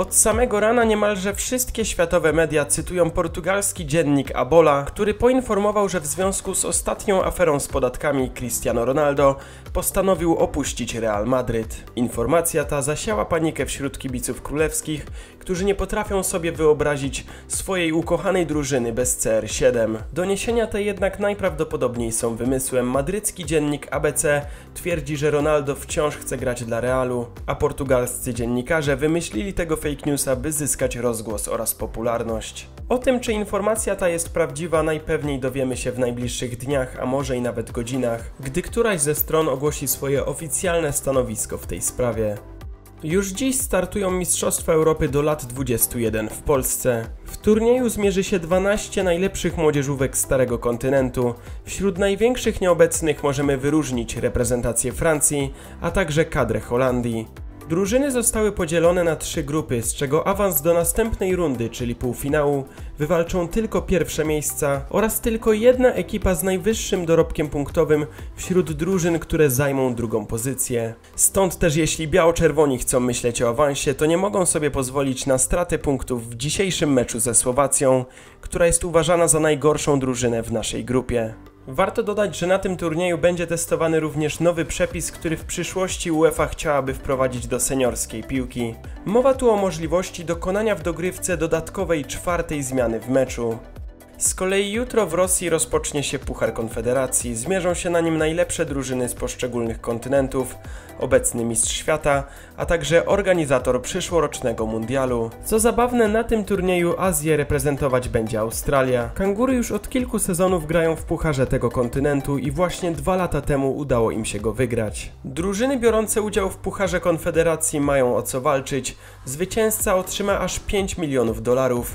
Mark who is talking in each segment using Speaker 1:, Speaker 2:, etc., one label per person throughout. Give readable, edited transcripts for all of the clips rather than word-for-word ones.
Speaker 1: Od samego rana niemalże wszystkie światowe media cytują portugalski dziennik A Bola, który poinformował, że w związku z ostatnią aferą z podatkami Cristiano Ronaldo postanowił opuścić Real Madryt. Informacja ta zasiała panikę wśród kibiców królewskich, którzy nie potrafią sobie wyobrazić swojej ukochanej drużyny bez CR7. Doniesienia te jednak najprawdopodobniej są wymysłem. Madrycki dziennik ABC twierdzi, że Ronaldo wciąż chce grać dla Realu, a portugalscy dziennikarze wymyślili tego fake newsa, by zyskać rozgłos oraz popularność. O tym, czy informacja ta jest prawdziwa, najpewniej dowiemy się w najbliższych dniach, a może i nawet godzinach, gdy któraś ze stron ogłosi swoje oficjalne stanowisko w tej sprawie. Już dziś startują Mistrzostwa Europy do lat 21 w Polsce. W turnieju zmierzy się 12 najlepszych młodzieżówek starego kontynentu. Wśród największych nieobecnych możemy wyróżnić reprezentację Francji, a także kadrę Holandii. Drużyny zostały podzielone na 3 grupy, z czego awans do następnej rundy, czyli półfinału, wywalczą tylko pierwsze miejsca oraz tylko jedna ekipa z najwyższym dorobkiem punktowym wśród drużyn, które zajmą drugą pozycję. Stąd też jeśli biało-czerwoni chcą myśleć o awansie, to nie mogą sobie pozwolić na stratę punktów w dzisiejszym meczu ze Słowacją, która jest uważana za najgorszą drużynę w naszej grupie. Warto dodać, że na tym turnieju będzie testowany również nowy przepis, który w przyszłości UEFA chciałaby wprowadzić do seniorskiej piłki. Mowa tu o możliwości dokonania w dogrywce dodatkowej 4. zmiany w meczu. Z kolei jutro w Rosji rozpocznie się Puchar Konfederacji. Zmierzą się na nim najlepsze drużyny z poszczególnych kontynentów, obecny mistrz świata, a także organizator przyszłorocznego mundialu. Co zabawne, na tym turnieju Azję reprezentować będzie Australia. Kangury już od kilku sezonów grają w pucharze tego kontynentu i właśnie 2 lata temu udało im się go wygrać. Drużyny biorące udział w Pucharze Konfederacji mają o co walczyć. Zwycięzca otrzyma aż $5 milionów,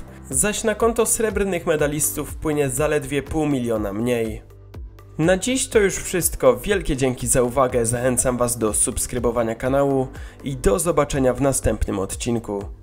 Speaker 1: zaś na konto srebrnych medalistów wpłynie zaledwie $500 000 mniej. Na dziś to już wszystko. Wielkie dzięki za uwagę. Zachęcam Was do subskrybowania kanału i do zobaczenia w następnym odcinku.